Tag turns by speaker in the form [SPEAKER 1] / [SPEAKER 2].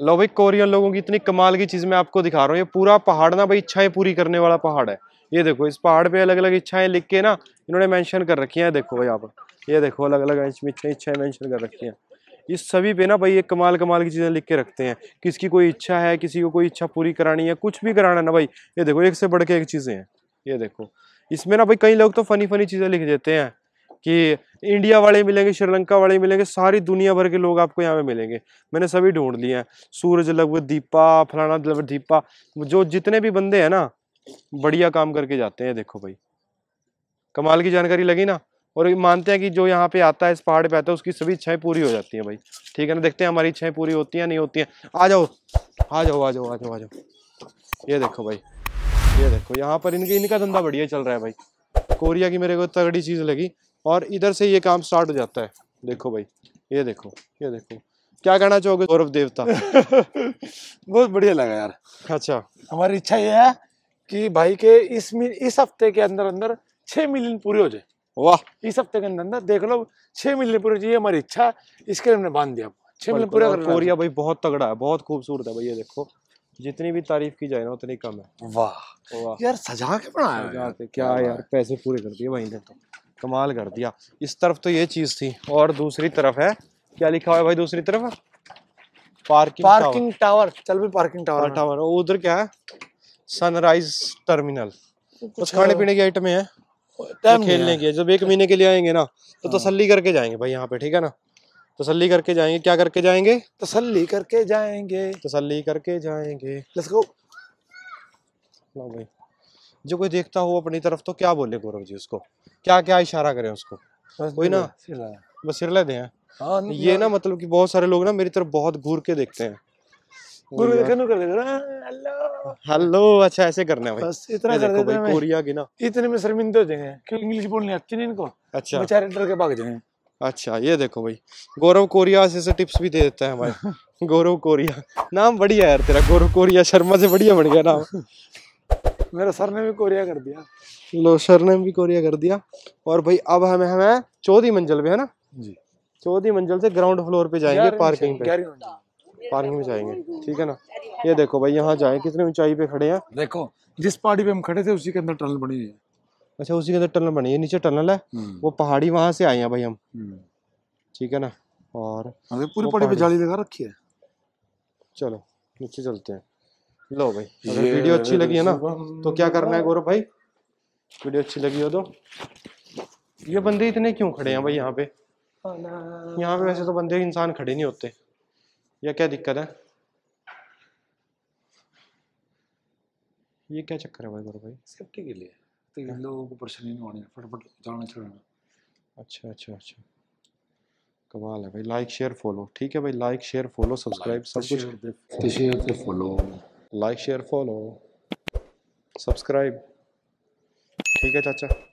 [SPEAKER 1] लो भाई, कोरियन लोगों की इतनी कमाल की चीज मैं आपको दिखा रहा हूँ। ये पूरा पहाड़ ना भाई इच्छाएं पूरी करने वाला पहाड़ है। ये देखो, इस पहाड़ पे अलग अलग इच्छाएं लिख के ना इन्होंने मेंशन कर रखी है। देखो भाई यहाँ पर, ये देखो अलग अलग इच्छाएं मेंशन कर रखी हैं। इस सभी पे ना भाई ये कमाल कमाल की चीजें लिख के रखते हैं। किसकी कोई इच्छा है, किसी को कोई इच्छा पूरी करानी है, कुछ भी कराना है ना भाई, ये देखो एक से बढ़ के एक चीजें हैं। ये देखो इसमें ना भाई कई लोग तो फनी फनी चीजें लिख देते हैं कि इंडिया वाले मिलेंगे, श्रीलंका वाले मिलेंगे, सारी दुनिया भर के लोग आपको यहाँ पे मिलेंगे। मैंने सभी ढूंढ लिए हैं। सूरज लव दीपा, फलाना लव दीपा, जो जितने भी बंदे हैं ना बढ़िया काम करके जाते हैं। देखो भाई कमाल की जानकारी लगी ना। और ये मानते हैं कि जो यहाँ पे आता है, इस पहाड़ पे आता है, उसकी सभी इच्छाएं पूरी हो जाती हैं भाई। ठीक है ना, देखते हैं हमारी इच्छाएं पूरी होती हैं नहीं होती हैं। आ जाओ आ जाओ आ जाओ आ जाओ आ जाओ। ये देखो भाई, ये देखो यहाँ पर इनका धंधा बढ़िया चल रहा है भाई। कोरिया की मेरे को तगड़ी चीज लगी। और इधर से ये काम स्टार्ट हो जाता है। देखो भाई, ये देखो, ये देखो। क्या कहना चाहोगे गौरव देवता?
[SPEAKER 2] बहुत बढ़िया लगा यार।
[SPEAKER 1] अच्छा,
[SPEAKER 2] हमारी इच्छा ये है कि भाई के इस हफ्ते के अंदर अंदर 6 मिलियन पूरे हो जाए।
[SPEAKER 1] वाह,
[SPEAKER 2] इस हफ्ते के अंदर अंदर देख लो 6 मिलियन पूरे चाहिए, हमारी इच्छा है। इसके लिए हमने बांध दिया 6 मिलियन पूरा करना।
[SPEAKER 1] कोरिया भाई बहुत तगड़ा है, बहुत खूबसूरत है भाई। ये देखो जितनी भी तारीफ की जाए ना उतनी कम है।
[SPEAKER 2] वाह
[SPEAKER 1] वाह
[SPEAKER 2] यार, सजा के बनाया है।
[SPEAKER 1] क्या यार, पैसे पूरे कर दिए भाई ने तो, कमाल कर दिया। इस तरफ तो ये चीज थी, और दूसरी तरफ है, क्या लिखा हुआ है भाई दूसरी तरफ?
[SPEAKER 2] Parking tower. चल भी पार्किंग टावर।
[SPEAKER 1] उधर क्या है? Sunrise terminal. कुछ खाने पीने की आइटम है, तो खेलने की है। जब 1 महीने के लिए आएंगे ना तो तसल्ली करके जाएंगे भाई यहाँ पे। ठीक है ना, तसल्ली करके जाएंगे। क्या करके जाएंगे?
[SPEAKER 2] तसल्ली करके जाएंगे।
[SPEAKER 1] तसल्ली करके जाएंगे।
[SPEAKER 2] Let's go.
[SPEAKER 1] लो भाई, जो कोई देखता हो अपनी तरफ तो क्या बोले गौरव जी उसको? क्या क्या इशारा करें उसको? कोई ना, बस सिरले दें। ये ना मतलब कि बहुत सारे लोग ना मेरी तरफ बहुत घूर के देखते हैं। हेलो, अच्छा ऐसे करना है भाई।
[SPEAKER 2] बस इतना कर
[SPEAKER 1] देखो
[SPEAKER 2] देते
[SPEAKER 1] भाई, कोरिया की ना
[SPEAKER 2] इतने में शर्मिंदे हो जाएंगे क्योंकि इंग्लिश बोलनी आती नहीं इनको।
[SPEAKER 1] अच्छा,
[SPEAKER 2] बेचारे डर के भाग जाएंगे।
[SPEAKER 1] अच्छा ये देखो भाई, गौरव कोरिया से टिप्स भी दे देता है हमारे। गौरव कोरिया, नाम बढ़िया यार तेरा, गौरव कोरिया शर्मा से बढ़िया बन गया नाम।
[SPEAKER 2] मेरा सर ने भी कोरिया कर दिया।
[SPEAKER 1] लो, सर ने भी कोरिया कर दिया। और भाई अब हमें 14वीं मंजिल पे है ना
[SPEAKER 2] जी,
[SPEAKER 1] 14वीं मंजिल से ग्राउंड फ्लोर पे जाएंगे, पार्किंग पे, पार्किंग में जाएंगे। ठीक है ना, ये देखो भाई यहाँ जाए, कितनी ऊंचाई पे खड़े हैं।
[SPEAKER 2] देखो जिस पहाड़ी पे हम खड़े थे उसी के अंदर टनल बनी हुई है।
[SPEAKER 1] अच्छा, उसी के अंदर टनल बनी है, नीचे टनल है। वो पहाड़ी वहां से आए हैं भाई हम। ठीक है ना, और
[SPEAKER 2] पूरी पहाड़ी पे जाली लगा रखी है।
[SPEAKER 1] चलो नीचे चलते हैं। लो भाई, अगर वीडियो अच्छी लगी है ना तो क्या करना है गौरव भाई? वीडियो अच्छी लगी हो तो, ये बंदे इतने क्यों खड़े हैं भाई यहाँ पे? यहाँ पे वैसे तो बंदे इंसान खड़े नहीं होते, या क्या दिक्कत है? ये क्या चक्कर है भाई गौरव भाई?
[SPEAKER 2] सेफ्टी के लिए, तो लोगों को परेशानी नहीं होनी, फटाफट जाना छोड़ना।
[SPEAKER 1] अच्छा अच्छा अच्छा, कमाल है भाई। लाइक शेयर फॉलो, ठीक है भाई, लाइक शेयर फॉलो सब्सक्राइब सब कुछ।
[SPEAKER 2] Follow,
[SPEAKER 1] like share follow subscribe. ठीक है चाचा।